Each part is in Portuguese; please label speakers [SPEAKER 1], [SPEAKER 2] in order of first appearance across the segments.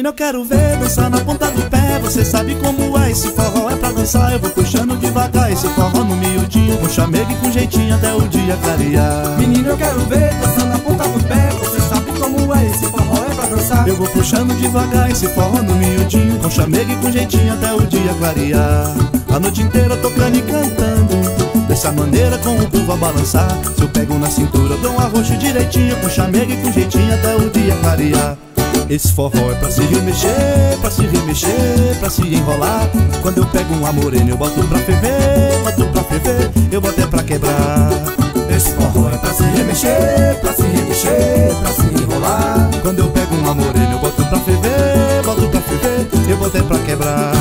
[SPEAKER 1] Menina, eu quero ver dançar na ponta do pé. Você sabe como é, esse forró é pra dançar. Eu vou puxando devagar esse forró no miudinho, com chamego e com jeitinho até o dia clarear.
[SPEAKER 2] Menina, eu quero ver dançar na ponta do pé. Você sabe como é, esse forró é pra dançar.
[SPEAKER 1] Eu vou puxando devagar esse forró no miudinho, com chamego e com jeitinho até o dia clarear. A noite inteira tocando e cantando, dessa maneira com o povo a balançar. Se eu pego na cintura, dou um arroxo direitinho, com chamego e com jeitinho até o dia clarear. Esse forró é pra se remexer, pra se remexer, pra se enrolar. Quando eu pego uma morena eu boto pra ferver, boto pra ferver, eu boto é pra quebrar.
[SPEAKER 2] Esse forró é pra se remexer, pra se remexer, pra se enrolar.
[SPEAKER 1] Quando eu pego uma morena eu boto pra ferver, boto pra ferver, eu boto é pra quebrar.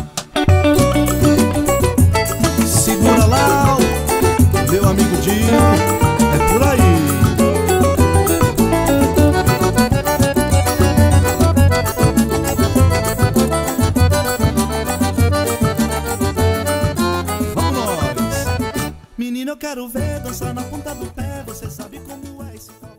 [SPEAKER 1] Segura lá, meu amigo Dinho, é por aí. Menina, eu quero ver dançar na ponta do pé. Você sabe como é esse forró.